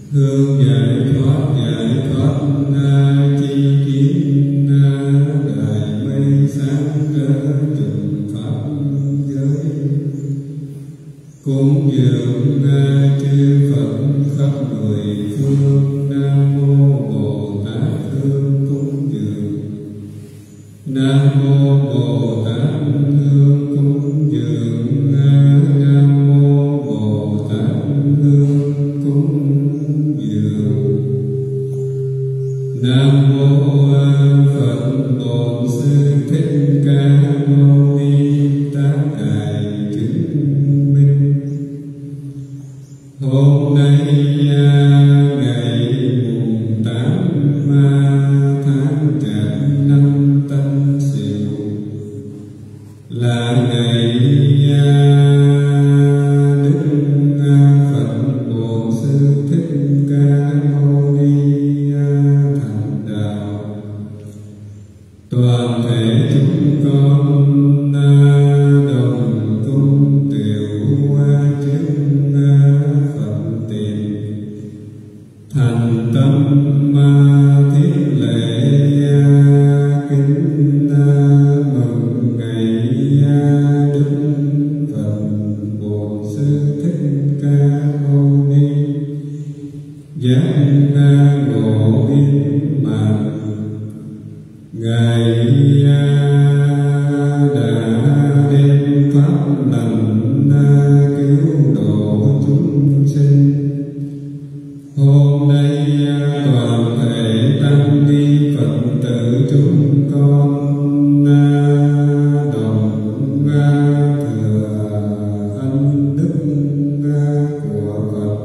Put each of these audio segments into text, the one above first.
hương giải thoát chi kiến đại mây sáng trùng pháp giới, cúng dường chư Phật khắp mười phương. Nam mô Bồ Tát hương cúng dường, Nam mô Bồ Tát hương cúng dường, Nam mô Bồ Tát hương cúng dường. Nam mô Phật Bổn Sư Thích Ca Mâu Ni Tác Đại chứng minh. Hôm nay ngày mùng 8 tháng Chạp năm Tân Sửu là ngày Đức Phật Bổn Sư Thích Ca Mâu Ni thành đạo. Toàn thể chúng con đồng cung tiểu trước Phật tiền, thành tâm thiết lễ kính mừng ngày Đức Phật Bổn Sư Thích Ca Mâu Ni giác ngộ viên mãn. Ngài đã đem pháp lành cứu độ chúng sinh. Hôm nay toàn thể tăng ni Phật tử chúng con đồng thừa ân đức của Phật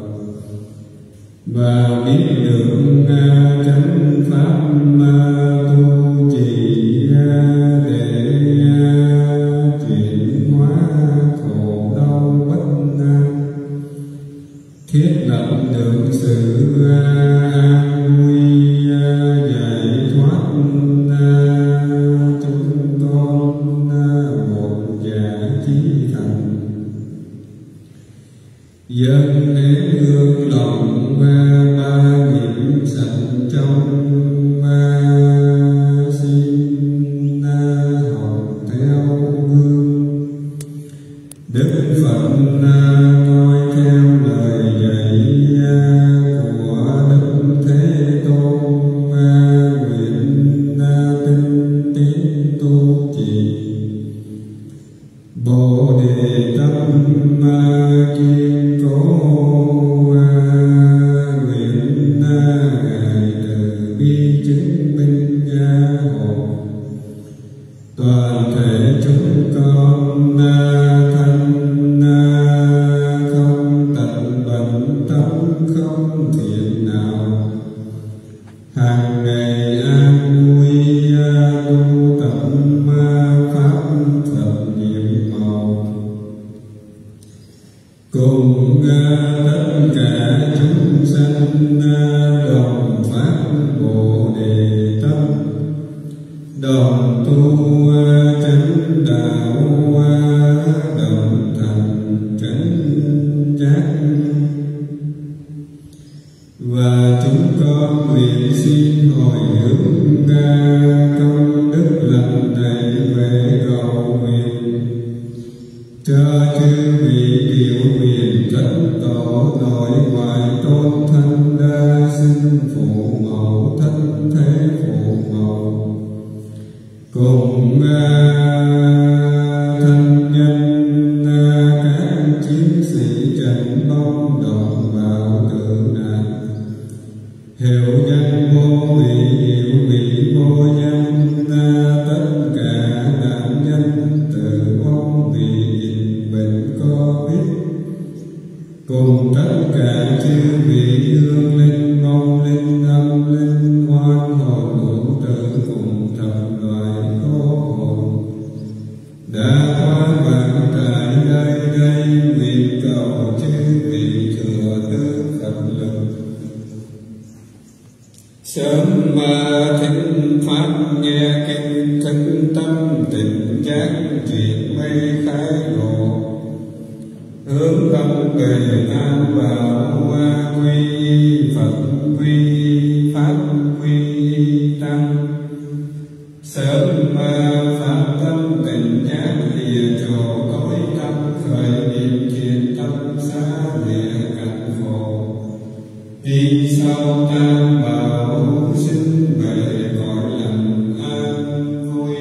và biết lượng chánh pháp tu trì để chuyển hóa khổ đau bất an, thiết lập được sự an vui giải thoát chúng con một giả chí thành. Dân nén hương lòng ba nghiệp sạch trong, xin học theo gương Đức Phật noi theo lời dạy của Đức Thế Tôn, nguyện tinh tiến tu trì Bồ Đề tâm kiên cố, nguyện Ngài từ bi chứng minh gia hộ. Toàn thể chúng con thân không tận bệnh tâm không thiện nào, hàng ngày an vui tu tập pháp Phật nhiệm màu. Cùng tất cả chúng sanh đồng phát Bồ Đề tâm, đồng tu chánh đạo, đồng thành chánh giác. Và chúng con nguyện xin hồi hướng công đức lành này về cầu nguyện cho chư vị điều huyền thánh tổ, nội ngoại tôn thân đa sinh phụ mẫu, thánh thế phụ mẫu, cùng thân nhân các chiến sĩ trận bom đồng bào tử nạn, hiệu nhân vô vị, hiệu vị vô nhân, tất cả nạn nhân tử vong vì dịch bệnh Covid, cùng tất cả chư vị hương linh, vong linh, âm linh, oan hồn hữu tử cùng thập loại cô hồn đã qua vạn tại đây nguyện cầu chư vị thừa thứ Phật lực sớm mà thính pháp nghe kinh, thức tâm tỉnh giác chuyển mây khai ngộ, hướng tâm về an bảo quy đi sau tam bảo sinh về cõi lành an vui.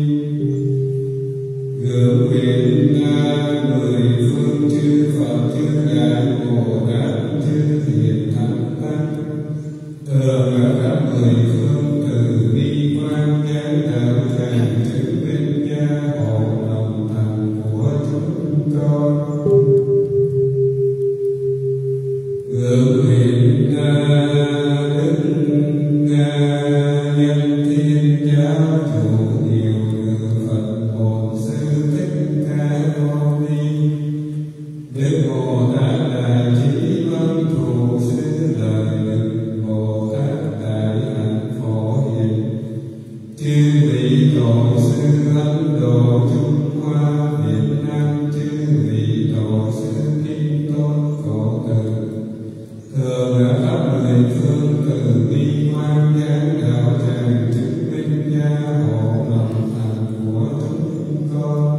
Ngưỡng nguyện mười phương chư Phật chư Đại Bồ Tát chư Hiền Thánh Tăng thường ở khắp mười phương từ bi quan giảng đạo tràng chứng minh gia hộ lòng thành của chúng con. Ngưỡng nguyện đức nhân thiên giáo chủ nhiều người Phật Bổn Sư Thích Ca Mâu Ni, Đức Bồ Tát Đại Trí Văn Thù Sư Lợi Lực Bồ Tát Đại Hạnh Phổ Hiền, chư vị tổ sư Ấn Độ Trung Hoa Việt Nam, chư vị tổ sư Kim Tôn Cổ Tự thường ở khắp mười phương từ bi quan giảng đạo tràng chứng minh gia hộ lòng thành của chúng con.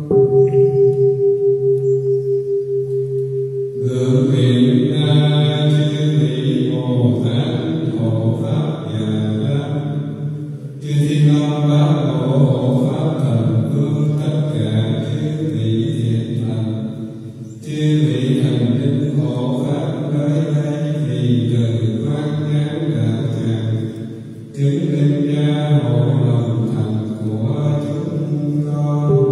Ngưỡng nguyện chư vị Bồ Tát hộ pháp Già Lam, chư Thiên Long Bát Bộ hộ pháp thần vương, tất cả chư vị thiện thần, chư vị thần linh hộ pháp tới đây vì từ quan giảng đạo tràng chứng minh gia hộ lòng thành của chúng con.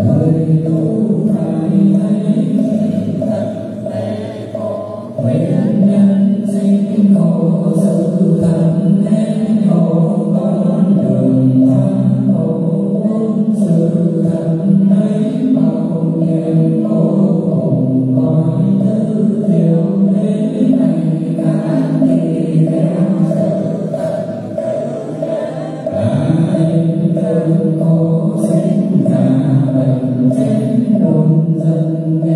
Hãy subscribe cho kênh Ghiền Mì Gõ để không bỏ lỡ những video hấp dẫn.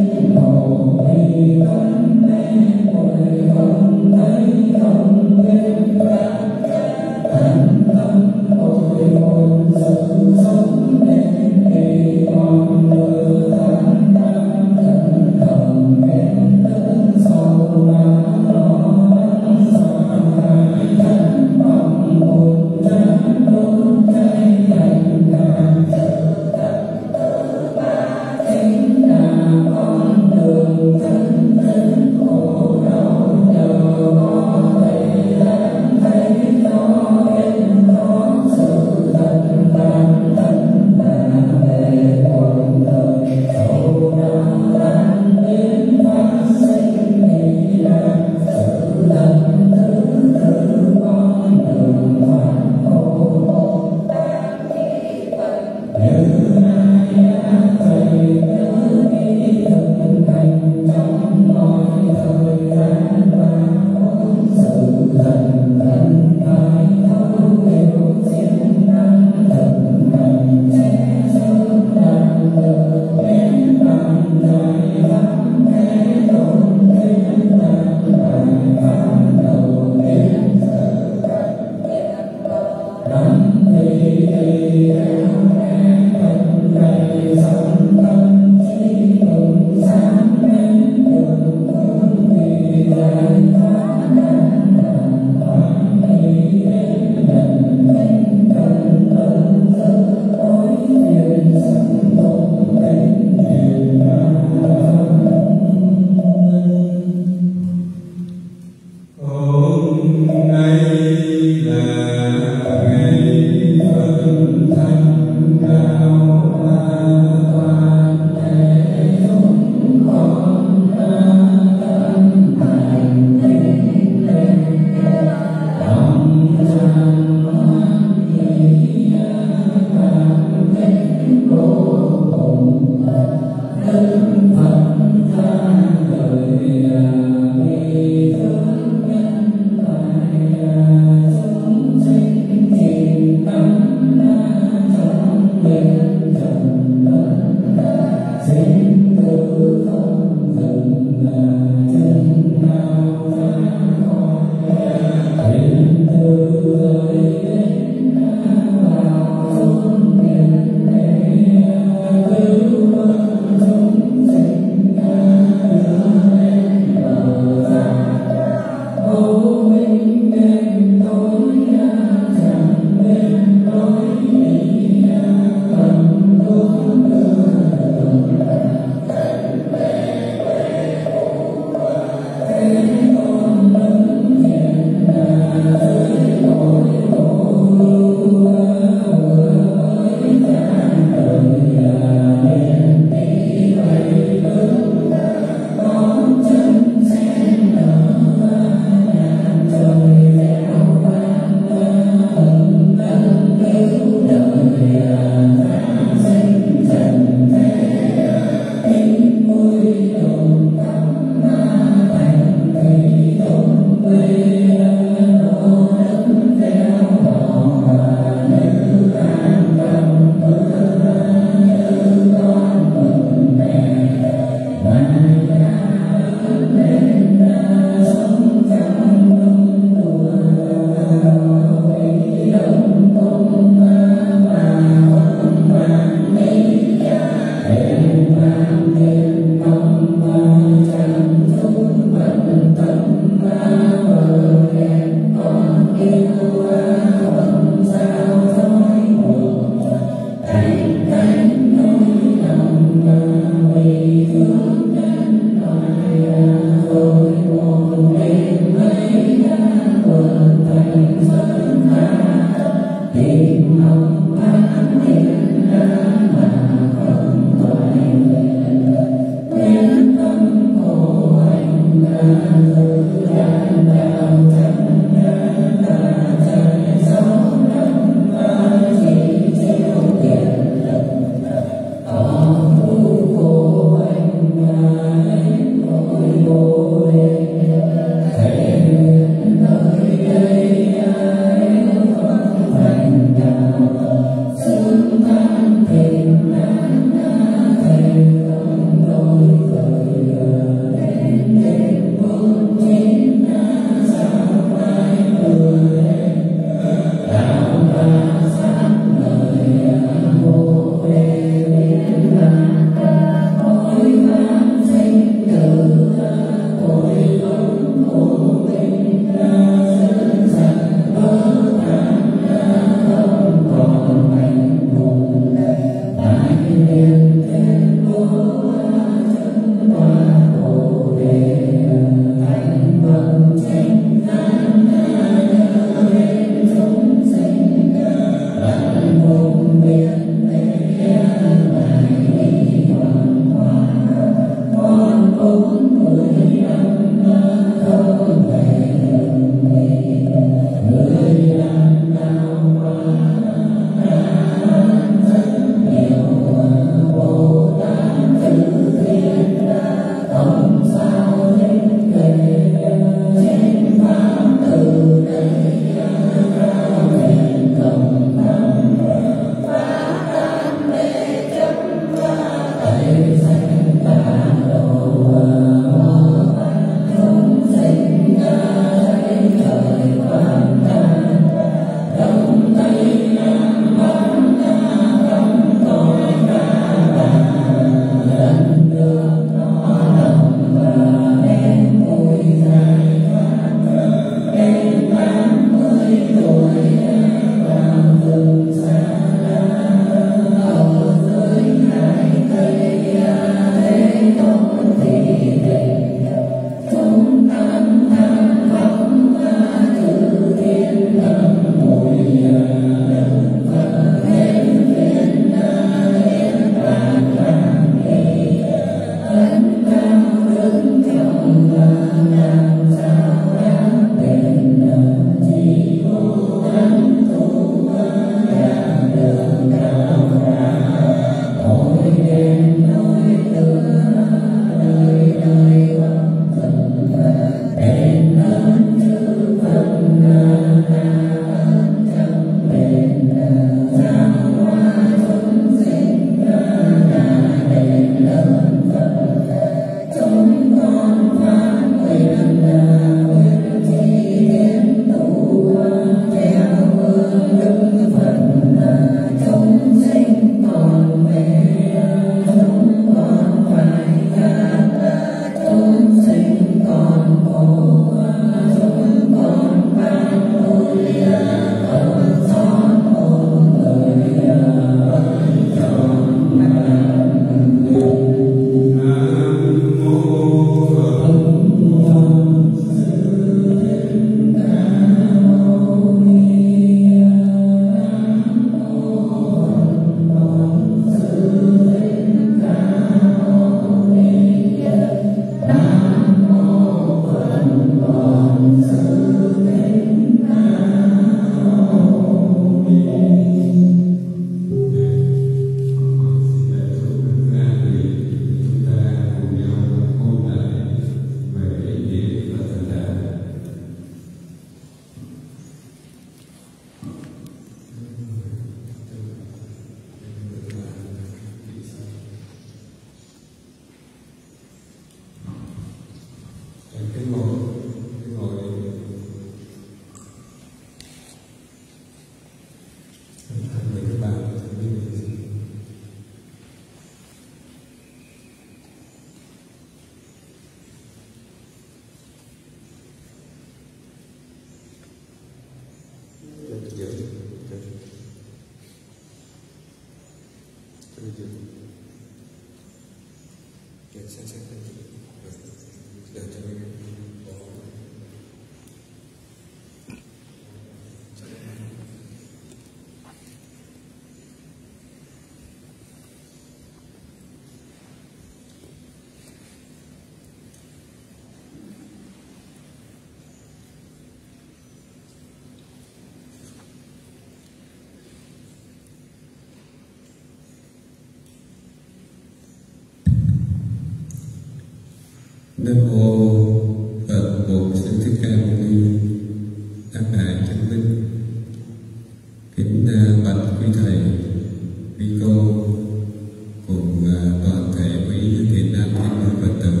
Nam mô Phật Bổn Sư Thích Ca Mâu Ni. Các ngài thánh linh, kính bạch quý thầy, quý cô cùng toàn thể quý Việt Nam tín hữu Phật tử.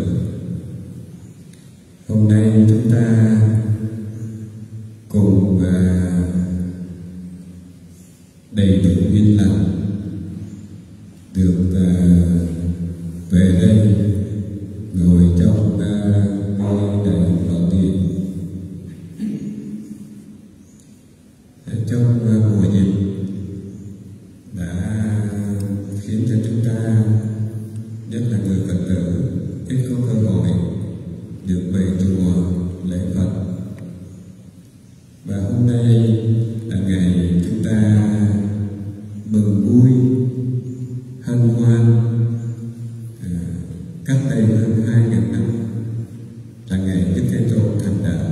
Hôm nay chúng ta cùng đầy đủ duyên lành được về đây ngồi trong ngôi đại hùng Bảo Điện trong mùa dịch đã khiến cho chúng ta, nhất là người Phật tử, ít có cơ hội được về chùa lễ Phật. Và hôm nay là ngày chúng ta mừng vui hân hoan cách đây hơn 2.000 năm, là ngày Đức Thế Tôn thành đạo.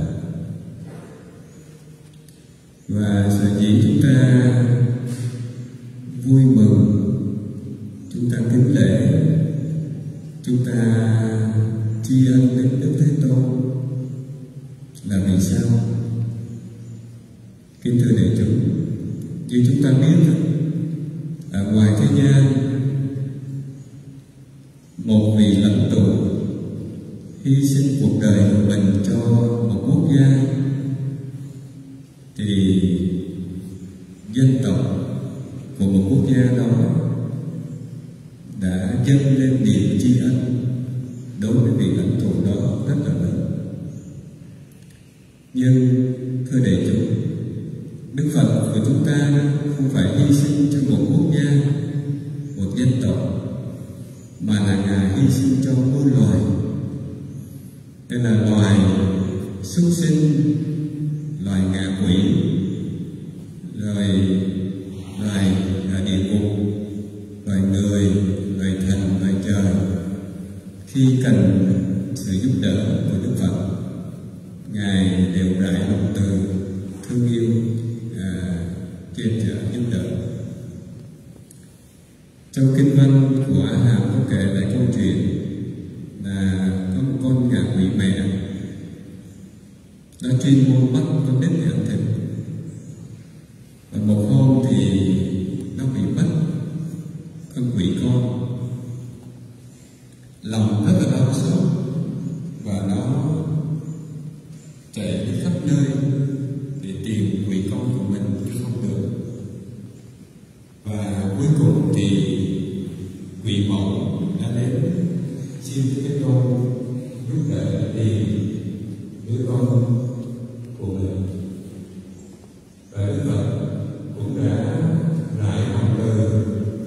Và sở dĩ chúng ta vui mừng, chúng ta kính lễ, chúng ta tri ân đến Đức Thế Tôn là vì sao? Kính thưa đại chúng, như chúng ta biết, ở ngoài thế gian, một vị lãnh tụ hy sinh cuộc đời của mình cho một quốc gia, thì dân tộc của một quốc gia đó đã dâng lên niềm tri ân đối với vị lãnh tụ đó rất là lớn. Nhưng thưa đại chúng, Đức Phật của chúng ta không phải hy sinh cho một quốc gia, một dân tộc, mà là Ngài hy sinh cho muôn loài. Đây là loài súc sinh, loài ngạ quỷ, loài địa ngục, loài người, loài thần, loài trời. Khi cần sự giúp đỡ của Đức Phật, Ngài đều rải lòng từ thương yêu che chở giúp đỡ. Trong kinh văn của A Hàm có kể lại câu chuyện là có một con ngạ quỷ mẹ, nó chuyên môn bắt con nít để ăn thịt. Và một hôm thì nó bị bắt con quỷ con, lòng rất là đau xót và nó chạy đi khắp nơi để tìm quỷ con của mình nhưng không được. Và cuối cùng thì quỷ mẫu đã đến xin Đức Thế Tôn giúp đỡ tìm đứa con của mình. Và Đức Phật cũng đã rải lòng từ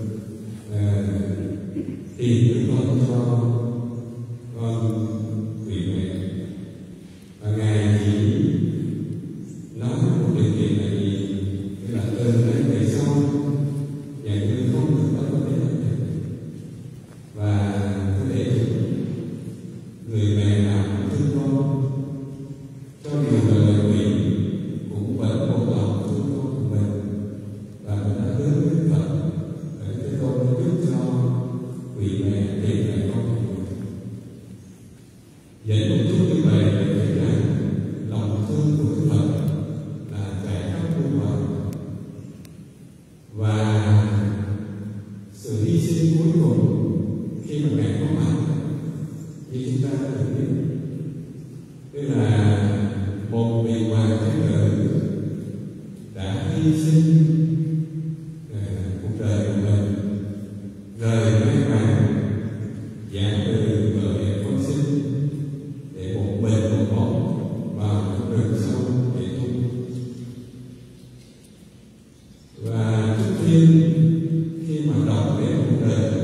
tìm đứa con cho con quỷ mẹ. Và Ngài chỉ nói một điều kiện là gì? Tức là từ nay về sau nhà ngươi không được bắt con đến ăn thịt. Và có thể người mẹ nào cũng thương con, cho dù là loài quỷ cũng vẫn một lòng thương con của mình. Và mình đã hứa với Đức Phật để Thế Tôn giúp cho quỷ mẹ tìm lại con của mình. Vậy một chút như vậy để thấy rằng lòng thương của Đức Phật là trải khắp muôn loài. Và sự hy sinh cuối cùng khi mà Ngài có mặt, như chúng ta đã được biết, tức là một vị hoàng thái tử đã hy sinh cuộc đời của mình, rời mái vàng, dạng từ vợ đẹp con sinh, để một mình một bóng vào trong rừng sâu để tu. Và trước tiên khi mà đọc đến cuộc đời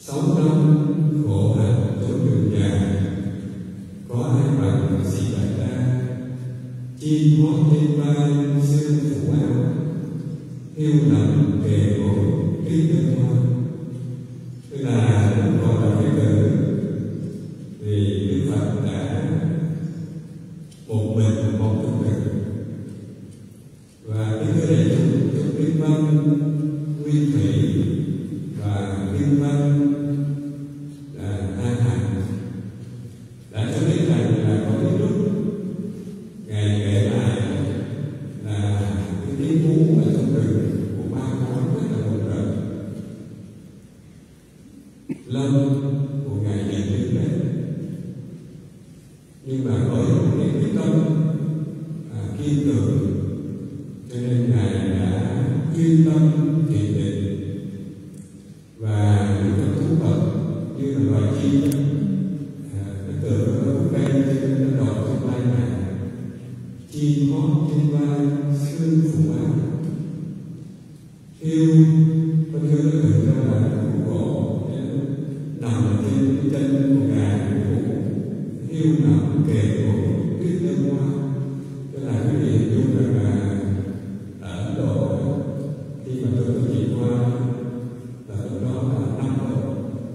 6 năm khổ hạnh tối đường dài, có ai bằng sĩ đại ta. Chim hót trên vai sương phủ áo, hiu nằm kề gối tuyết đơn hoa. Tức là lúc còn là Phật tử thì Đức Phật đã một mình một thực tử, và những người đại chúng trong Kinh Văn, Nguyên Thủy và Kinh Văn là A Hạnh đã cho biết rằng là có những lúc Ngài kể lại là cái tiếng hú ở trong rừng của ma nói rất là rùng rợn. Lâm của Ngài nhìn đứng lên, nhưng mà với một cái quyết tâm kiên cường, cho nên Ngài đã chuyên tâm thiền định, và những các thú vật như là loài chim nó từ cây trên nó đọt trong lai này, chim hót trên vai sương phủ áo, hiu con hiu nó tưởng ra là của cổ nằm trên cái chân của Ngài, hiu nằm kề gối tuyết đơn hoa. Tức là cái gì hình dung rằng là ở Ấn Độ khi mà tôi có dịp qua là lúc đó là 5 độ,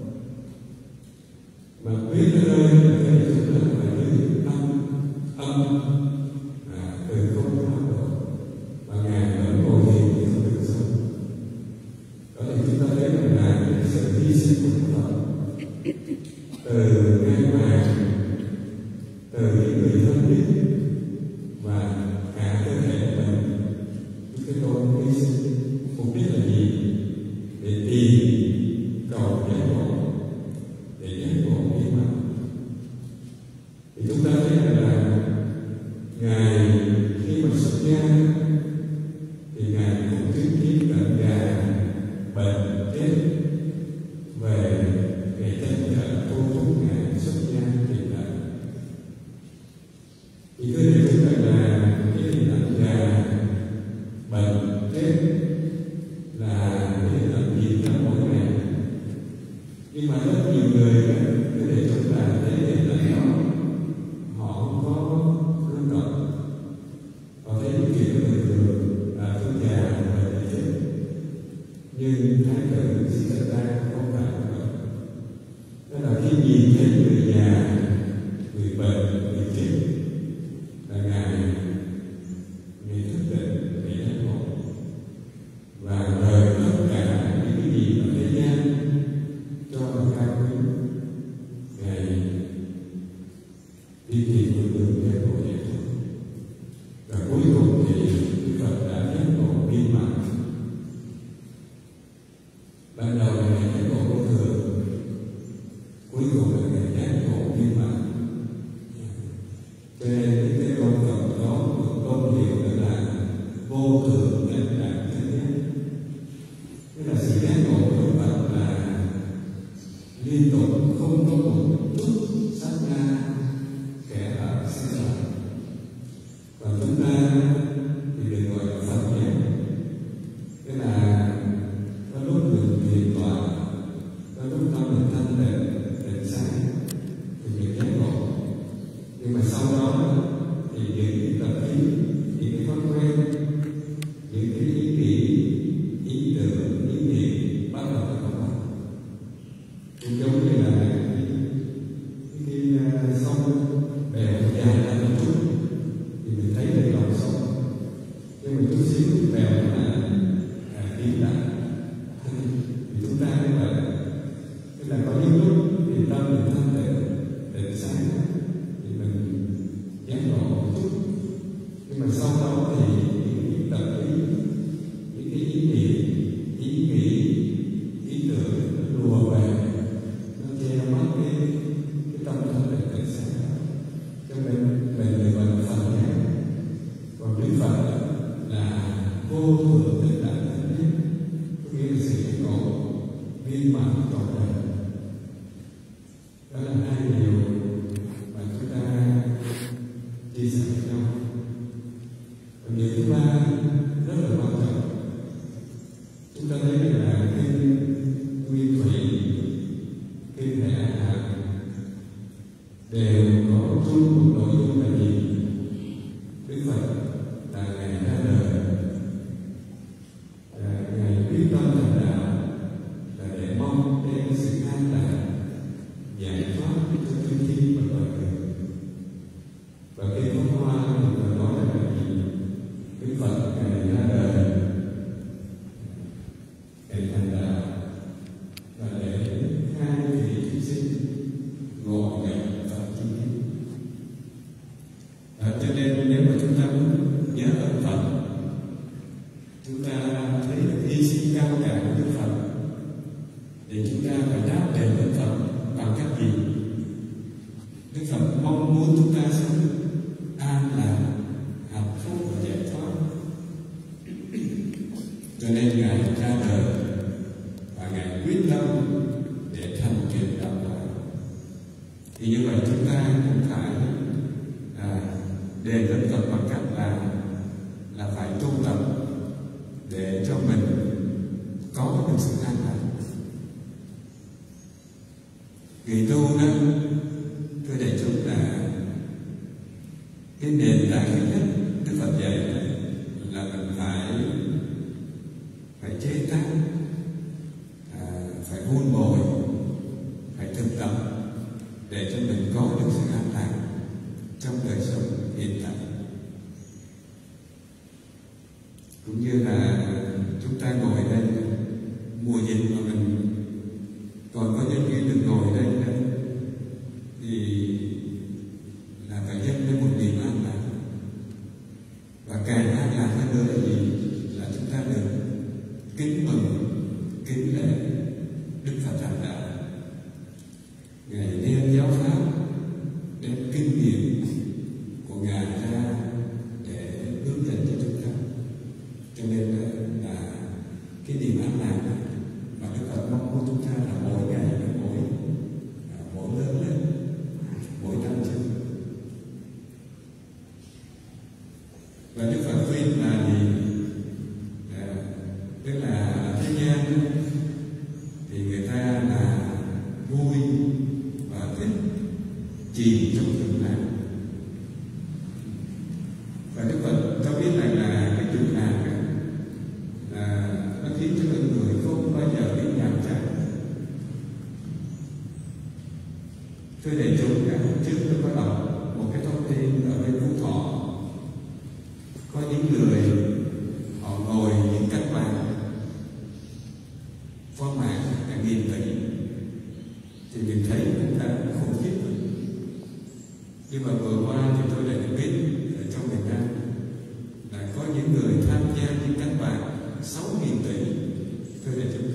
mà tuyết nó rơi là cái hình dung là dưới 5 âm, từ 0 đến 5 độ, và Ngài vẫn ngồi thiền thì không được sống. Có thể chúng ta thấy rằng là cái sự hy sinh của Đức Phật từ ngang vàng, từ những người thân thiết và cả cơ thể của mình, những cái tôn hy sinh mục đích là gì? Để tìm cầu giác ngộ, để giác ngộ viên mãn. Thì chúng ta thấy là Ngài khi mà xuất gia thì Ngài cũng chứng kiến cận già, bệnh, chết, về để tranh trở thôi thúc Ngài xuất gia thì là thì cứ để chúng ta là cái hình ảnh già, bệnh, chết là cái hình ảnh gì trong mỗi ngày. Nhưng mà rất nhiều người cứ để chúng ta thấy hình ảnh đó, họ không có rung động, họ thấy những chuyện bình thường là tôi già và tôi chết. Nhưng Thái tử Siddhartha không phải như vậy. Đó là khi nhìn thấy người già, người bệnh, người chết là Ngài thức tỉnh để giác ngộ, và rời tất cả những cái gì mà thế gian cho là cao quý. Ngài đi tìm con đường giác ngộ giải thoát, và cuối cùng thì Đức Phật đã giác ngộ viên mãn. Ban đầu là Ngài giác ngộ vô thường, cuối cùng là Ngài giác ngộ viên mãn. Cho nên cái con Phật có một công hiệu đó là vô thường chánh đẳng chánh giác. Tức là sự giác ngộ của Đức Phật là liên tục, không có một chút sát na kẻ ở sai lầm. Và chúng ta thì được gọi là Phật giác. Tức là có lúc mình thiền tọa, có lúc tâm mình thanh tịnh, tịnh sáng thì mình giác ngộ. Nhưng mà sau đó thì những cái tập khí, những cái thói quen, những cái ý nghĩ, ý tưởng, ý niệm bắt đầu có mặt. Cũng giống như là cái sông bèo dài ra một chút thì mình thấy được lòng sông, nhưng mà chút xíu bèo là im lặng. Thì chúng ta như vậy, tức là có những lúc thì tâm mình thanh tịnh, tịnh sáng thì mình giác ngộ một chút, nhưng mà sau đó thì những tập ý, những cái ý niệm, ý nghĩ, ý tưởng nó lùa về, nó che mất cái tâm thanh tịnh tịnh sáng đó. Cho nên mình gọi là Phật giác. Còn Đức Phật là vô thường tịnh đẳng chánh giác, có nghĩa là sự giác ngộ viên mãn trọn đời. Đó là hai điều mà chúng ta chia sẻ với nhau. Và điều thứ ba rất là quan trọng, chúng ta thấy là cái Nguyên Thủy thì chúng ta phải đáp đền Đức Phật bằng cách gì? Đức Phật mong muốn chúng ta sống an lạc, hạnh phúc và giải thoát. Cho nên Ngài ra đời và Ngài quyết tâm để thành truyền đạo pháp. Thì như vậy chúng ta cũng phải đền Đức Phật bằng cách là phải tu tập để cho mình có được sự an lạc. Người tu đó, thưa đại chúng, là cái nền tảng thứ nhất Đức Phật dạy là mình phải chế tác, phải vun bồi, phải thực tập để cho mình có được sự an lạc trong đời sống hiện tại. Cũng như là chúng ta ngồi đây mùa dịch mà mình còn có nhân duyên được ngồi đây nữa, thì là phải dâng lên một niềm an lạc. Và càng an lạc hơn nữa là gì? Là chúng ta được kính mừng, kính lễ Đức Phật Thành Đạo. Ngài đem giáo pháp, đem kinh nghiệm của Ngài ra để hướng dẫn cho chúng ta. Cho nên là cái niềm an lạc mà Đức Phật mong muốn chúng ta là mỗi ngày mỗi lớn lên, mỗi năm chứ. Và Đức Phật khuyên là gì? Tức là thế gian thì người ta là vui và thích chìm trong dục lạc. Và Đức Phật cho biết rằng là cái dục lạc là nó khiến cho mọi người không bao giờ biết nhàm chán. Thưa đại chúng, hôm trước tôi có đọc một cái thông tin ở bên Phú Thọ, có những người họ ngồi những các bàn phó mã cả nghìn tỷ, thì mình thấy chúng ta khủng khiếp. Nhưng mà vừa qua thì tôi lại được biết ở trong miền Nam là có những người tham gia những các bàn 6.000 tỷ. Thưa đại chúng,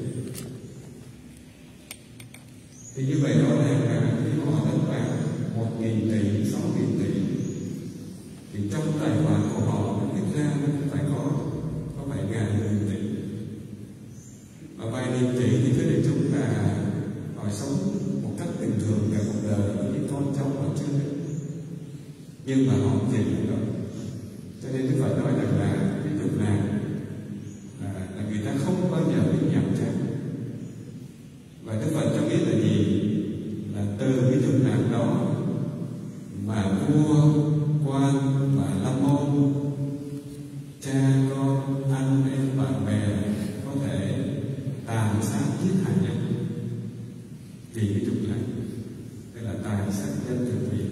thì như vậy rõ ràng là khi họ đánh bạc 1.000 tỷ, 6.000 tỷ, thì trong tài khoản của họ thực ra nó phải có vài ngàn tỷ. Và vài nghìn tỷ thì thưa đại chúng là họ sống một cách bình thường cả cuộc đời với những con cháu họ chưa biết, nhưng mà họ không chịu được đâu. Cho nên Đức Phật nói rằng là cái dục lạc là người ta không bao giờ biết nhàm chán. Và Đức Phật cho biết là gì? Là từ cái dục lạc đó mà vua, quan và lâm môn, cha con, anh em, bạn bè có thể tàn sát giết hại nhau vì cái dục lạc, tức là tàn sát nhân thực vị.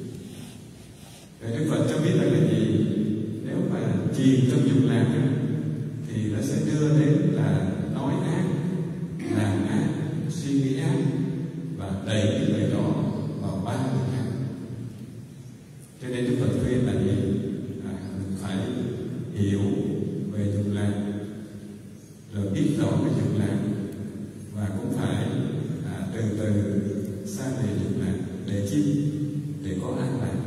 Và Đức Phật cho biết là cái gì? Nếu mà chìm trong dục lạc thì nó sẽ đưa đến là nói ác, làm ác, suy nghĩ ác và đẩy cái người đó vào ba người ác. Cho nên Đức Phật khuyên là gì? Mình phải hiểu về dục lạc, rồi biết rõ về dục lạc, và cũng phải từ từ xa về dục lạc để chi? Để có an lạc.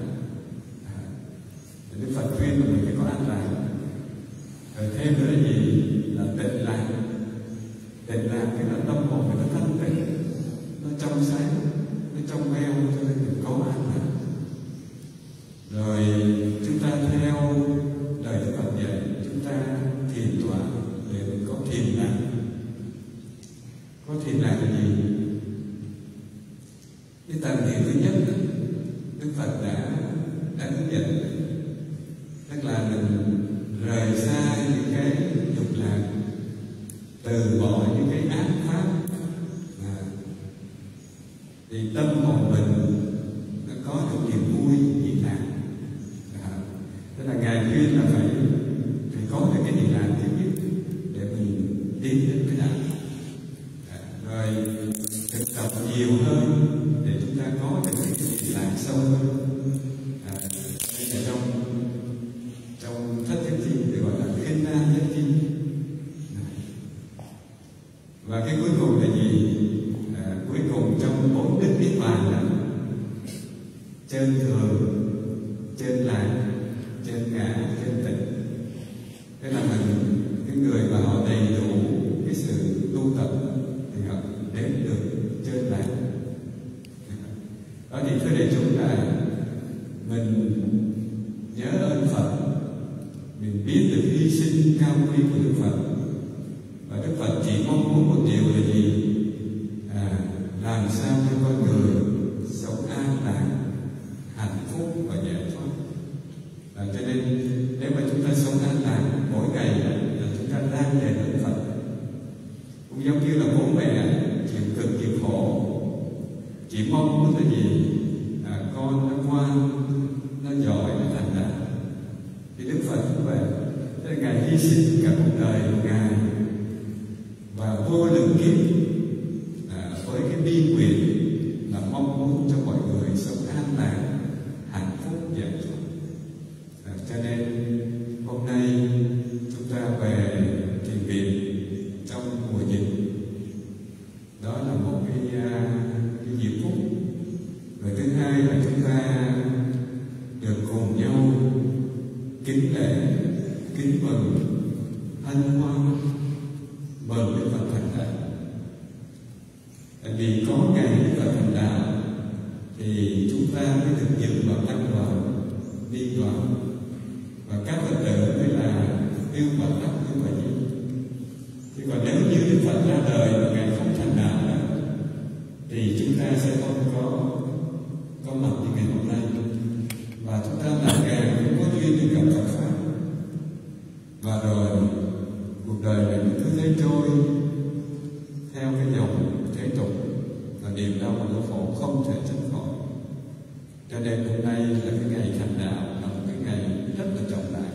Đức Phật khuyên là mình phải có an lạc. Rồi thêm nữa là gì? Là tịnh lạc. Tịnh lạc cái là tâm hồn mình nó thanh tịnh, nó trong sáng, nó trong veo, cho nên mình có an lạc. Rồi chúng ta theo lời Đức Phật dạy, chúng ta thiền tọa để mình có thiền lạc. Có thiền lạc là gì? Cái tầng thiền thứ nhất Đức Phật đã hướng dẫn, tức là mình rời xa những cái dục lạc, từ bỏ những cái ác pháp, thì tâm hồn mình nó có được niềm vui hỷ lạc. Tức là Ngài khuyên là phải có được cái hỷ lạc thứ nhất để mình tiến đến cái đạo. Rồi thực tập nhiều hơn để chúng ta có được cái hỷ lạc sâu hơn. Đây là trong thất chân kinh thì gọi là khinh na nhất kinh. Và cái cuối cùng là gì? thì thưa đại chúng là mình nhớ ơn Phật, mình biết được hy sinh cao quý của Đức Phật, và Đức Phật chỉ mong muốn một điều là gì? Làm sao cho con người sống an lạc, hạnh phúc và giải thoát. Cho nên nếu mà chúng ta sống an lạc mỗi ngày là chúng ta đang đền ơn Phật. Cũng giống như là bố mẹ chịu cực chịu khổ, chỉ mong muốn là gì? Con nó ngoan, nó giỏi, nó thành đạt. Thì Đức Phật cũng vậy, thế là Ngài hy sinh cả cuộc đời của Ngài và vô lượng kiếp với cái bi nguyện là mong muốn cho mọi người sống an lạc, hạnh phúc, giải thoát. Cho nên hôm nay chúng ta về thiền viện trong mùa dịch, đó là một cái diệu phúc. Rồi thứ hai là chúng ta được cùng nhau kính lễ, kính mừng, hân hoan mừng Đức Phật thành đạo. Tại vì có ngày Đức Phật thành đạo thì chúng ta mới được dự vào tăng đoàn, đi đoàn, và các Phật tử mới là yêu Phật đắc yêu Phật gì. Thì còn nếu như Đức Phật ra đời mà Ngài không thành đạo đó, thì chúng ta sẽ không có mặt như ngày hôm nay, và chúng ta lại càng không có duyên được gặp Phật pháp. Và rồi cuộc đời mình cứ thế trôi theo cái dòng thế tục, và niềm đau và nỗi khổ không thể tránh khỏi. Cho nên hôm nay là cái ngày thành đạo, là một cái ngày rất là trọng đại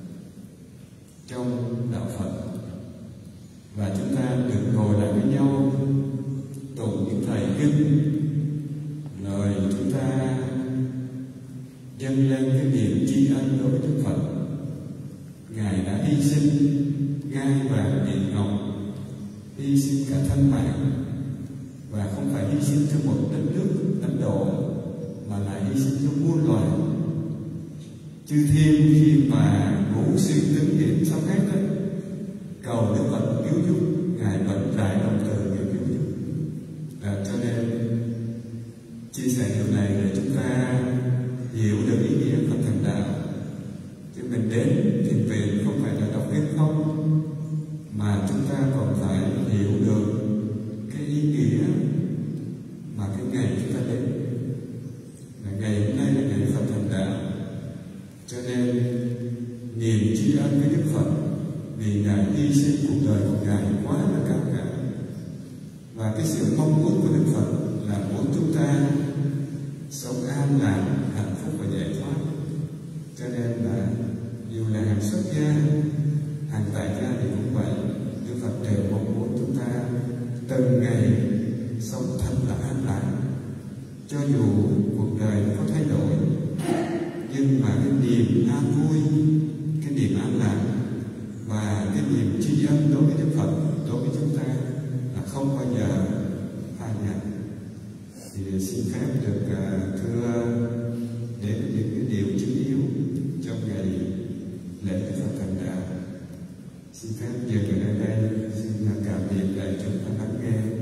trong đạo Phật, và chúng ta được ngồi lại với nhau tụng những thời kinh, rồi chúng ta dâng lên cái niềm tri ân đối với Đức Phật. Ngài đã hy sinh ngai vàng điện ngọc, hy sinh cả thân mạng, và không phải hy sinh cho một đất nước, Ấn Độ, mà lại hy sinh cho muôn loài. Chư thiên khi mà ngủ suy tính niệm xong hết đó, cầu Đức Phật cứu giúp, Ngài vẫn trải lòng từ để cứu giúp. Cho nên chia sẻ điều này để chúng ta hiểu được ý nghĩa Phật thành đạo. Chứ mình đến thiền viện không phải là đọc kinh không, mà chúng ta còn phải hiểu được cái ý nghĩa mà cái ngày chúng ta đến. Ngày hôm nay là ngày Phật thành đạo, cho nên niềm tri ân với Đức Phật vì Ngài hy sinh cuộc đời của Ngài quá là cao cả, và cái sự mong muốn của Đức Phật là muốn chúng ta sống an lạc, hạnh phúc và giải thoát. Cho nên là dù là hàng xuất gia, hàng tại gia thì cũng vậy, Đức Phật đều mong muốn chúng ta từng ngày sống thật là an lạc. Cho dù cuộc đời có thay đổi, nhưng mà cái niềm an vui, cái niềm an lạc và cái niềm tri ân đối với Đức Phật, đối với chúng ta là không bao giờ phai nhạt. Thì xin phép được thưa đến những cái điều chính yếu trong ngày lễ Đức Phật thành đạo. Xin phép dừng ở đây, xin cảm niệm đại chúng lắng nghe.